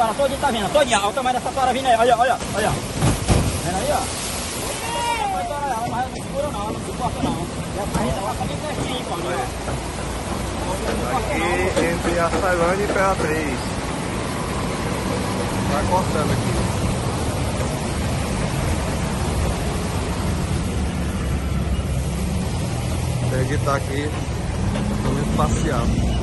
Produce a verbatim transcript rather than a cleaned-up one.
toara todinha, tá vendo? Todinha, olha o tamanho dessa toara vindo aí, olha, olha, olha. Vendo aí, ó? Mas ela não segura não, ela não suporta não. E a carreta passa bem certinho aí, pô. Aqui entre a Ceilândia e Imperatriz. Vai cortando aqui. Tem que estar aqui no espacial.